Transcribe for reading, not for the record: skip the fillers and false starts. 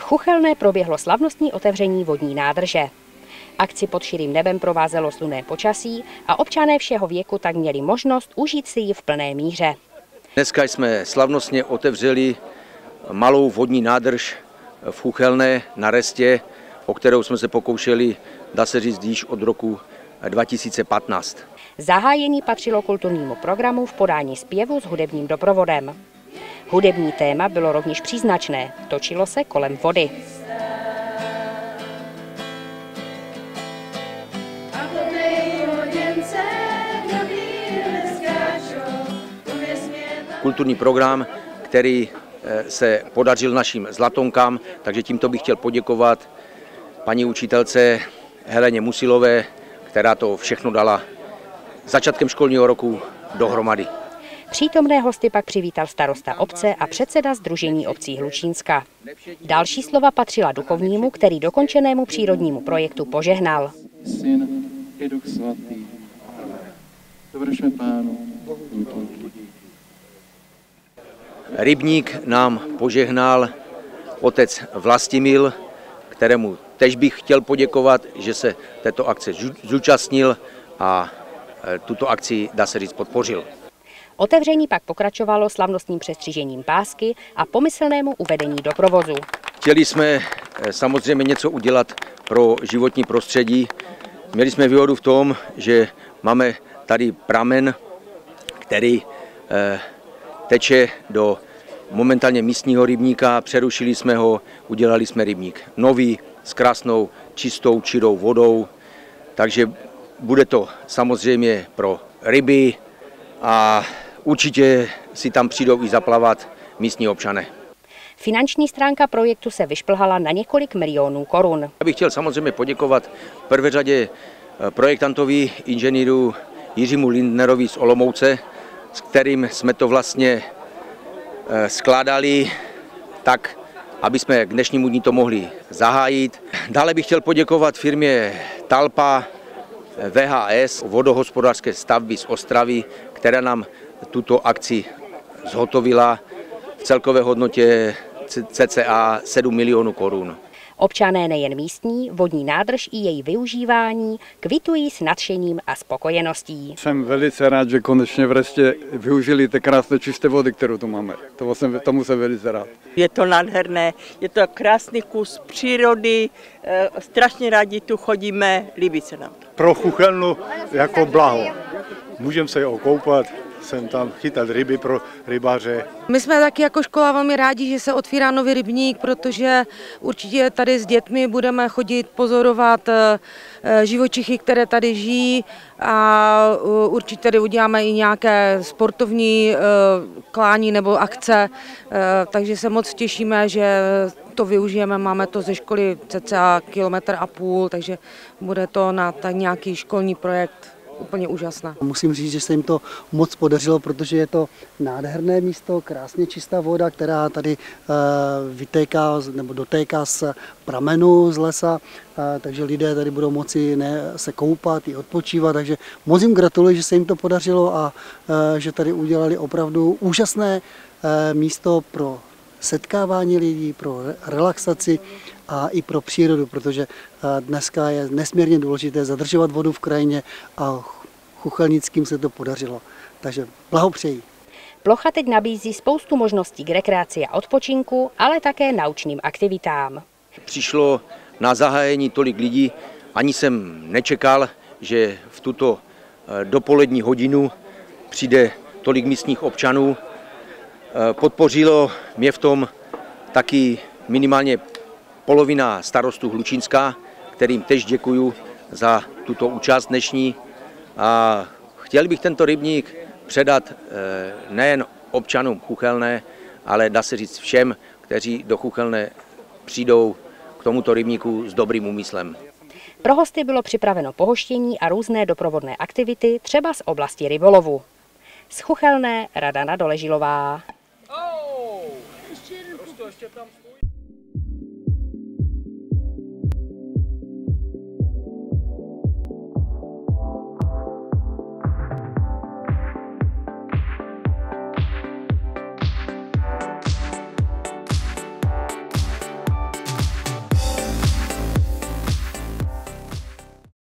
Chuchelné proběhlo slavnostní otevření vodní nádrže. Akci pod širým nebem provázelo slunné počasí a občané všeho věku tak měli možnost užít si ji v plné míře. Dneska jsme slavnostně otevřeli malou vodní nádrž v Chuchelné na Restě, o kterou jsme se pokoušeli, dá se říct, již od roku 2015. Zahájení patřilo kulturnímu programu v podání zpěvu s hudebním doprovodem. Hudební téma bylo rovněž příznačné, točilo se kolem vody. Kulturní program, který se podařil našim zlatonkám, takže tímto bych chtěl poděkovat paní učitelce Heleně Musilové, která to všechno dala začátkem školního roku dohromady. Přítomné hosty pak přivítal starosta obce a předseda Sdružení obcí Hlučínska. Další slova patřila duchovnímu, který dokončenému přírodnímu projektu požehnal. Syn i Duch Svatý. Dovršme Pánu. Rybník nám požehnal otec Vlastimil, kterému tež bych chtěl poděkovat, že se této akce zúčastnil a tuto akci, dá se říct, podpořil. Otevření pak pokračovalo slavnostním přestřižením pásky a pomyslnému uvedení do provozu. Chtěli jsme samozřejmě něco udělat pro životní prostředí. Měli jsme výhodu v tom, že máme tady pramen, který teče do momentálně místního rybníka, přerušili jsme ho, udělali jsme rybník nový, s krásnou, čistou, čirou vodou, takže bude to samozřejmě pro ryby a určitě si tam přijdou i zaplavat místní občané. Finanční stránka projektu se vyšplhala na několik milionů korun. Já bych chtěl samozřejmě poděkovat v prvé řadě projektantovi, inženýru Jiřímu Lindnerovi z Olomouce, s kterým jsme to vlastně skládali tak, aby jsme k dnešnímu dni to mohli zahájit. Dále bych chtěl poděkovat firmě Talpa VHS, vodohospodářské stavby z Ostravy, která nám tuto akci zhotovila v celkové hodnotě cca 7 milionů korun. Občané nejen místní, vodní nádrž i její využívání kvitují s nadšením a spokojeností. Jsem velice rád, že konečně v Restě využili ty krásné čisté vody, kterou tu máme. Tomu jsem velice rád. Je to nádherné, je to krásný kus přírody, strašně rádi tu chodíme, líbí se nám to. Pro Chuchelnu jako blaho. Můžeme se okoupat, sem tam chytat ryby pro rybáře. My jsme taky jako škola velmi rádi, že se otvírá nový rybník, protože určitě tady s dětmi budeme chodit pozorovat živočichy, které tady žijí a určitě tady uděláme i nějaké sportovní klání nebo akce, takže se moc těšíme, že to využijeme, máme to ze školy cca 1,5 kilometru, takže bude to na tak nějaký školní projekt úplně úžasné. Musím říct, že se jim to moc podařilo, protože je to nádherné místo, krásně čistá voda, která tady vytéká nebo dotéká z pramenu z lesa, takže lidé tady budou moci se koupat i odpočívat, takže moc jim gratuluji, že se jim to podařilo a že tady udělali opravdu úžasné místo pro setkávání lidí, pro relaxaci a i pro přírodu, protože dneska je nesmírně důležité zadržovat vodu v krajině a chuchelnickým se to podařilo. Takže blahopřeji. Plocha teď nabízí spoustu možností k rekreaci a odpočinku, ale také naučným aktivitám. Přišlo na zahájení tolik lidí, ani jsem nečekal, že v tuto dopolední hodinu přijde tolik místních občanů. Podpořilo mě v tom taky minimálně polovina starostů Hlučínska, kterým tež děkuju za tuto účast dnešní. A chtěl bych tento rybník předat nejen občanům Chuchelné, ale dá se říct všem, kteří do Chuchelné přijdou k tomuto rybníku s dobrým úmyslem. Pro hosty bylo připraveno pohoštění a různé doprovodné aktivity, třeba z oblasti rybolovu. Z Chuchelné Radana Doležilová. Ještě tam